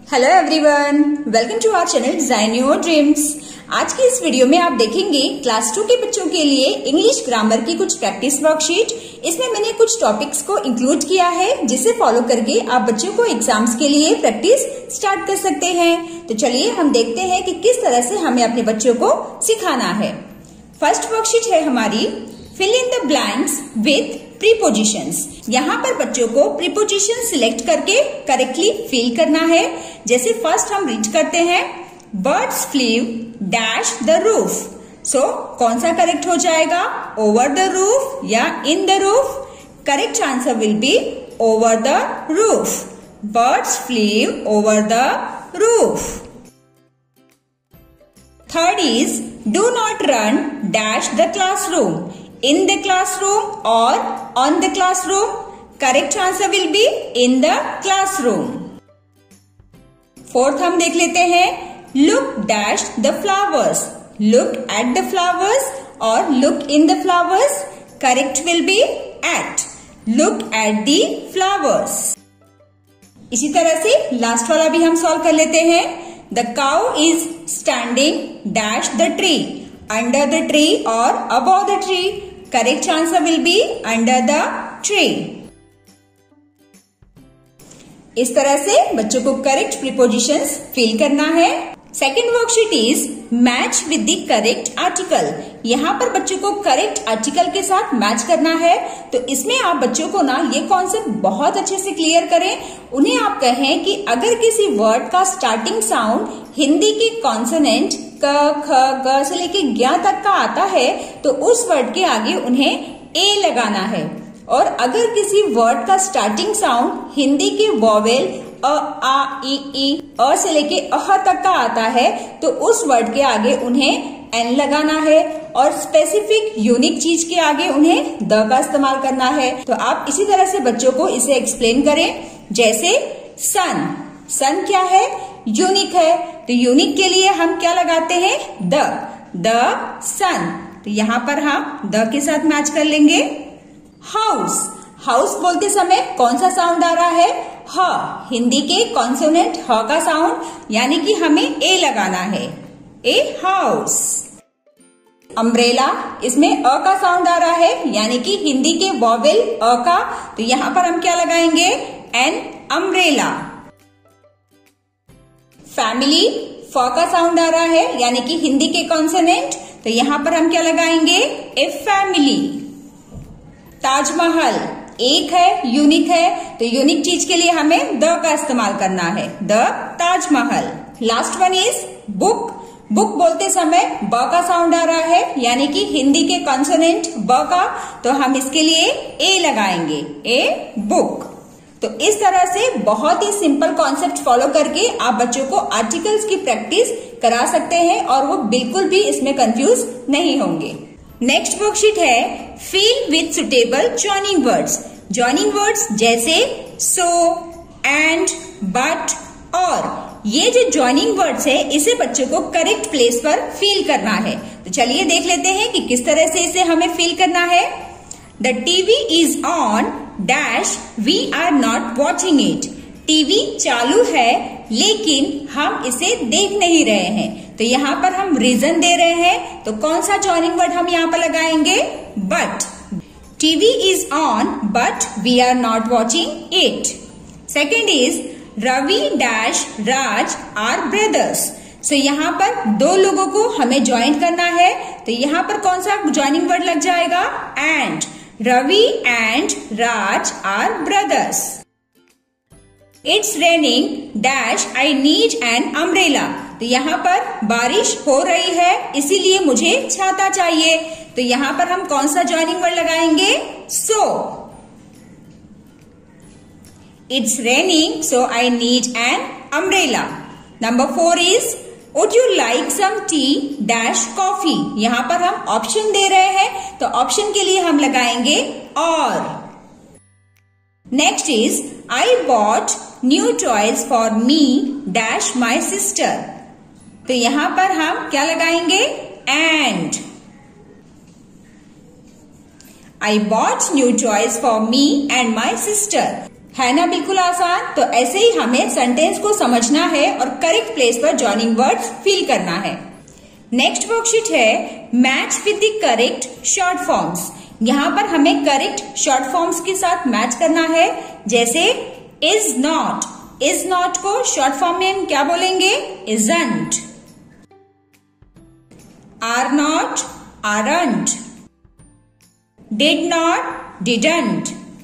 Hello everyone, welcome to our channel design your dreams. आज की इस वीडियो में आप देखेंगे क्लास 2 के बच्चों के लिए इंग्लिश ग्रामर की कुछ प्रैक्टिस वर्कशीट। इसमें मैंने कुछ टॉपिक्स को इंक्लूड किया है जिसे फॉलो करके आप बच्चों को एग्जाम्स के लिए प्रैक्टिस स्टार्ट कर सकते हैं। तो चलिए हम देखते हैं कि किस तरह से हमें अपने बच्चों को सिखाना है। फर्स्ट वर्कशीट है हमारी fill in the blanks with prepositions. यहाँ पर बच्चों को प्रीपोजिशन सिलेक्ट करके करेक्टली फिल करना है। जैसे फर्स्ट हम रीड करते हैं, birds flew dash the roof. So कौन सा करेक्ट हो जाएगा, ओवर द रूफ या in the roof? Correct answer will be over the roof. Birds flew over the roof. Third is do not run dash the classroom. In the classroom or on the classroom? Correct answer will be in the classroom. Fourth हम देख लेते हैं, look dash the flowers. Look at the flowers or look in the flowers? Correct will be at. Look at the flowers. इसी तरह से last वाला भी हम सॉल्व कर लेते हैं। The cow is standing dash the tree. Under the tree or above the tree? Correct answer will be under the tree. इस तरह से बच्चों को करेक्ट प्रीपोजिशंस फिल करना है। Second worksheet is match with the correct article. यहाँ पर बच्चों को करेक्ट आर्टिकल के साथ मैच करना है। तो इसमें आप बच्चों को ना ये कॉन्सेप्ट बहुत अच्छे से क्लियर करें। उन्हें आप कहें कि अगर किसी वर्ड का स्टार्टिंग साउंड हिंदी के कॉन्सोनेंट क, ख, ग से लेके ज्ञ तक का आता है तो उस वर्ड के आगे उन्हें ए लगाना है। और अगर किसी वर्ड का स्टार्टिंग साउंड हिंदी के वॉवेल अ, आ, ई, अ से लेके अह तक का आता है तो उस वर्ड के आगे उन्हें एन लगाना है। और स्पेसिफिक यूनिक चीज के आगे उन्हें द का इस्तेमाल करना है। तो आप इसी तरह से बच्चों को इसे एक्सप्लेन करें। जैसे सन, सन क्या है, यूनिक है। तो यूनिक के लिए हम क्या लगाते हैं, द सन। तो यहाँ पर हम द के साथ मैच कर लेंगे। हाउस, हाउस बोलते समय कौन सा साउंड आ रहा है, ह, हिंदी के कॉन्सोनेंट ह का साउंड, यानी कि हमें ए लगाना है, ए हाउस। अम्ब्रेला, इसमें अ का साउंड आ रहा है यानी कि हिंदी के वॉवेल अ का, तो यहाँ पर हम क्या लगाएंगे, एन अम्ब्रेला। फैमिली, फ का साउंड आ रहा है यानी कि हिंदी के कॉन्सोनेंट, तो यहाँ पर हम क्या लगाएंगे, ए फैमिली। ताजमहल एक है, यूनिक है, तो यूनिक चीज के लिए हमें द का इस्तेमाल करना है, the Taj Mahal. Last one is book. Book बोलते समय ब का साउंड आ रहा है यानी कि हिंदी के कॉन्सोनेंट ब का, तो हम इसके लिए ए लगाएंगे, ए बुक। तो इस तरह से बहुत ही सिंपल कॉन्सेप्ट फॉलो करके आप बच्चों को आर्टिकल्स की प्रैक्टिस करा सकते हैं और वो बिल्कुल भी इसमें कंफ्यूज नहीं होंगे। नेक्स्ट वर्कशीट है fill with suitable joining words. Joining words जैसे सो, एंड, बट, और। ये जो जॉइनिंग वर्ड्स है इसे बच्चों को करेक्ट प्लेस पर फिल करना है। तो चलिए देख लेते हैं कि किस तरह से इसे हमें फिल करना है। The TV is on dash we are not watching it. TV चालू है लेकिन हम इसे देख नहीं रहे हैं। तो यहाँ पर हम रीजन दे रहे हैं, तो कौन सा जॉइनिंग वर्ड हम यहाँ पर लगाएंगे, but. TV is on but we are not watching it. Second is Ravi dash Raj are brothers. So यहाँ पर दो लोगों को हमें ज्वाइन करना है, तो यहाँ पर कौन सा ज्वाइनिंग वर्ड लग जाएगा, and. Ravi and Raj are brothers. It's raining dash I need an umbrella. तो यहाँ पर बारिश हो रही है इसीलिए मुझे छाता चाहिए, तो यहाँ पर हम कौन सा ज्वाइनिंग वर्ड लगाएंगे, so. It's raining so I need an umbrella. Number 4 is would you like some tea dash coffee. यहाँ पर हम ऑप्शन दे रहे हैं तो ऑप्शन के लिए हम लगाएंगे और। Next is I bought new toys for me dash my sister. तो यहाँ पर हम क्या लगाएंगे, and. I bought new toys for me and my sister. है ना बिल्कुल आसान। तो ऐसे ही हमें सेंटेंस को समझना है और करेक्ट प्लेस पर जॉइनिंग वर्ड्स फिल करना है। नेक्स्ट वर्कशीट है match with the correct short forms. यहाँ पर हमें करेक्ट शॉर्ट फॉर्म्स के साथ मैच करना है। जैसे इज नॉट को शॉर्ट फॉर्म में हम क्या बोलेंगे? Isn't. Are not, aren't. Did not, didn't.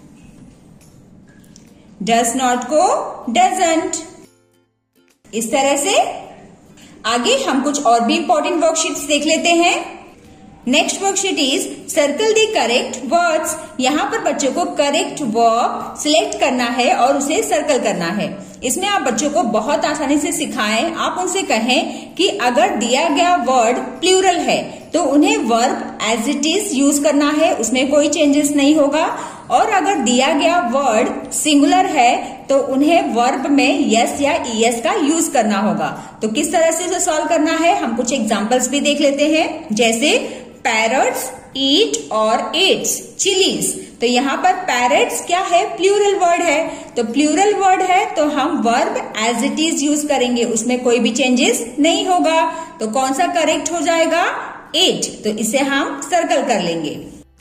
Does not को डजंट। इस तरह से आगे हम कुछ और भी इंपॉर्टेंट वर्कशीट्स देख लेते हैं। Next worksheet is circle the correct words. यहाँ पर बच्चों को करेक्ट वर्ब सिलेक्ट करना है और उसे सर्कल करना है। इसमें आप बच्चों को बहुत आसानी से सिखाएं। आप उनसे कहें कि अगर दिया गया वर्ड प्लूरल है तो उन्हें verb as it is use करना है, उसमें कोई चेंजेस नहीं होगा। और अगर दिया गया वर्ड सिंगुलर है तो उन्हें वर्ब में यस या ईएस का यूज करना होगा। तो किस तरह से इसे सॉल्व करना है हम कुछ एग्जांपल्स भी देख लेते हैं। जैसे पैरट्स ईट और ईट्स चिलीज। तो यहाँ पर पैरट्स क्या है? प्लूरल वर्ड है। तो प्लूरल वर्ड है तो हम verb as it is use करेंगे, उसमें कोई भी चेंजेस नहीं होगा। तो कौन सा करेक्ट हो जाएगा? ईट। तो इसे हम सर्कल कर लेंगे।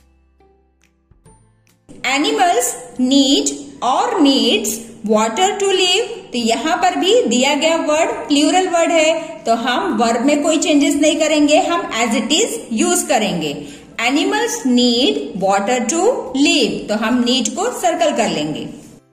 एनिमल्स नीड और नीड्स वाटर टू लिव। तो यहाँ पर भी दिया गया वर्ड प्लूरल वर्ड है तो हम वर्ब में कोई चेंजेस नहीं करेंगे, हम एज इट इज यूज करेंगे। Animals need water to live. तो हम नीड को सर्कल कर लेंगे।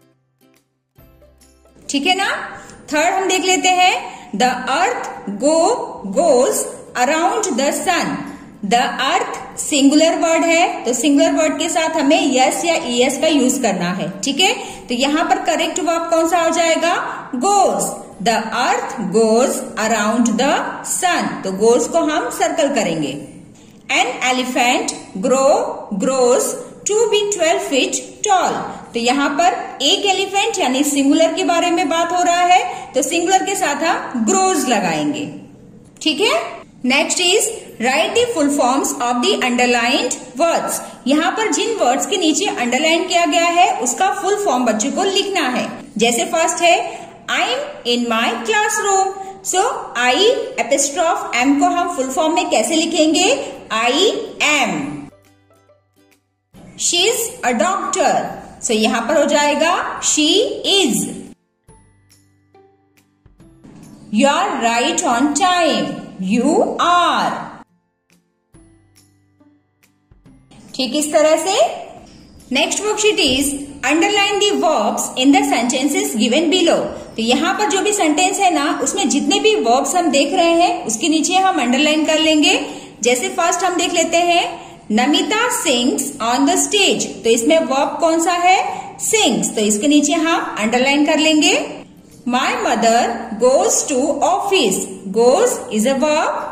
ठीक है ना। थर्ड हम देख लेते हैं the earth goes around the sun. The earth singular word है तो सिंगुलर वर्ड के साथ हमें यस या ईएस का यूज करना है। ठीक है। तो यहाँ पर करेक्ट वर्ब कौन सा हो जाएगा? Goes. The earth goes around the sun. तो गोज को हम सर्कल करेंगे। An elephant grows to be 12 feet tall. तो यहाँ पर एक एलिफेंट यानी सिंगुलर के बारे में बात हो रहा है तो सिंगुलर के साथ हम ग्रोज लगाएंगे। ठीक है। Next is write the full forms of the underlined words. यहाँ पर जिन वर्ड्स के नीचे अंडरलाइन किया गया है उसका फुल फॉर्म बच्चों को लिखना है। जैसे फर्स्ट है I am in my classroom. So I apostrophe m को हम फुल फॉर्म में कैसे लिखेंगे? I am. She is a doctor. So यहाँ पर हो जाएगा she is. You are right on time. You are. ठीक इस तरह से। Next worksheet is underline the verbs in the sentences given below. तो यहाँ पर जो भी सेंटेंस है ना उसमें जितने भी वर्ब्स हम देख रहे हैं उसके नीचे हम अंडरलाइन कर लेंगे। जैसे फर्स्ट हम देख लेते हैं Namita sings on the stage. तो इसमें वर्ब कौन सा है? सिंग्स। तो इसके नीचे हम अंडरलाइन कर लेंगे। My mother goes to office. Goes is a verb.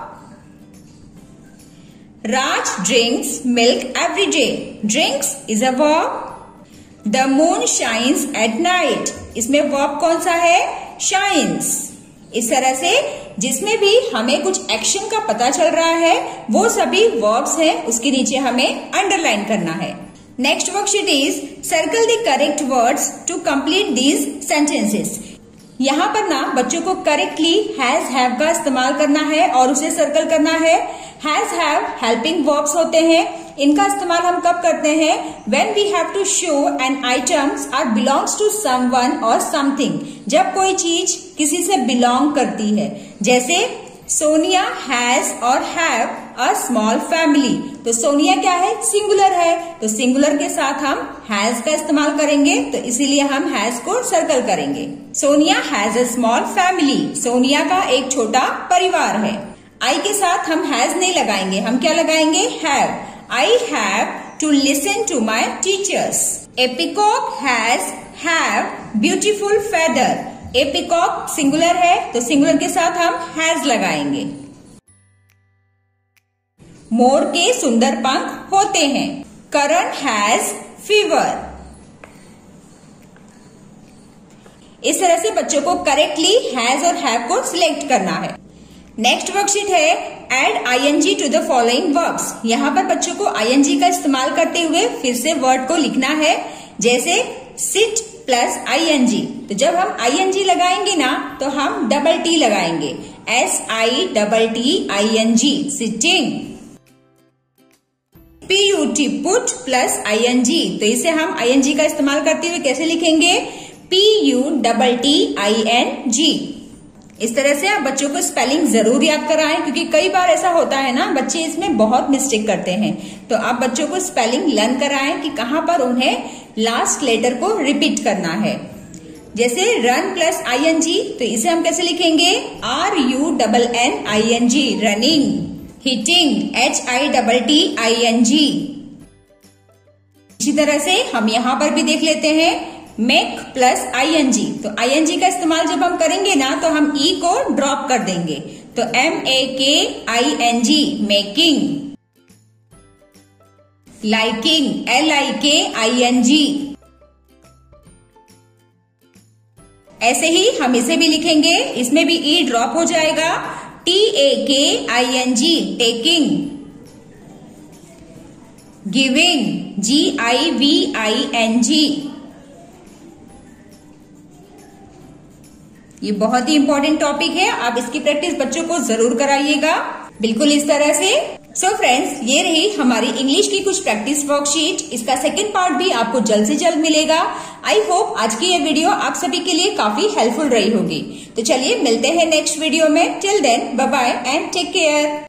Raj drinks milk every day. Drinks is a verb. The moon shines at night. इसमें verb कौन सा है? Shines. इस तरह से जिसमें भी हमें कुछ एक्शन का पता चल रहा है वो सभी verbs हैं, उसके नीचे हमें अंडरलाइन करना है। Next worksheet is circle the correct words to complete these sentences. यहाँ पर ना बच्चों को करेक्टली हैज हैव का इस्तेमाल करना है और उसे सर्कल करना है। हैज हैव हेल्पिंग वर्ब्स होते हैं। इनका इस्तेमाल हम कब करते हैं? When we have to show an items are belongs to someone और समथिंग। जब कोई चीज किसी से बिलोंग करती है। जैसे सोनिया हैज और हैव अ स्मॉल फैमिली। तो सोनिया क्या है? सिंगुलर है तो सिंगुलर के साथ हम हैज का इस्तेमाल करेंगे तो इसीलिए हम हैज को सर्कल करेंगे। Sonia has a small family. Sonia का एक छोटा परिवार है। आई के साथ हम हैज नहीं लगाएंगे, हम क्या लगाएंगे? Have. I have to listen to my teachers. A peacock have beautiful feather. A peacock singular है तो सिंगुलर के साथ हम हैज लगाएंगे। मोर के सुंदर पंख होते हैं। Karan has fever. इस तरह से बच्चों को करेक्टली हैज और हैव को सिलेक्ट करना है। नेक्स्ट वर्कशीट है add ING to the following verbs. यहाँ पर बच्चों को आईएनजी का इस्तेमाल करते हुए फिर से वर्ड को लिखना है। जैसे सिट प्लस ING। तो जब हम ING लगाएंगे ना तो हम डबल T लगाएंगे, SITTING sitting. PUT put plus ING, तो इसे हम ING का इस्तेमाल करते हुए कैसे लिखेंगे, PUTTING। इस तरह से आप बच्चों को स्पेलिंग जरूर याद कराएं, क्योंकि कई बार ऐसा होता है ना, बच्चे इसमें बहुत मिस्टेक करते हैं। तो आप बच्चों को स्पेलिंग लर्न कराएं कि कहां पर उन्हें लास्ट लेटर को रिपीट करना है। जैसे रन प्लस ING, तो इसे हम कैसे लिखेंगे, RUNNING रनिंग। Hitting HITTING। इसी तरह से हम यहां पर भी देख लेते हैं, मेक प्लस ING, तो ING का इस्तेमाल जब हम करेंगे ना तो हम E को ड्रॉप कर देंगे, तो MAKING मेकिंग। Liking LIKING। ऐसे ही हम इसे भी लिखेंगे, इसमें भी E ड्रॉप हो जाएगा, TAKING टेकिंग। Giving GIVING। ये बहुत ही इंपॉर्टेंट टॉपिक है, आप इसकी प्रैक्टिस बच्चों को जरूर कराइएगा, बिल्कुल इस तरह से। सो फ्रेंड्स, ये रही हमारी इंग्लिश की कुछ प्रैक्टिस वर्कशीट। इसका सेकंड पार्ट भी आपको जल्द से जल्द मिलेगा। आई होप आज की ये वीडियो आप सभी के लिए काफी हेल्पफुल रही होगी। तो चलिए मिलते हैं नेक्स्ट वीडियो में। Till then bye bye and take care.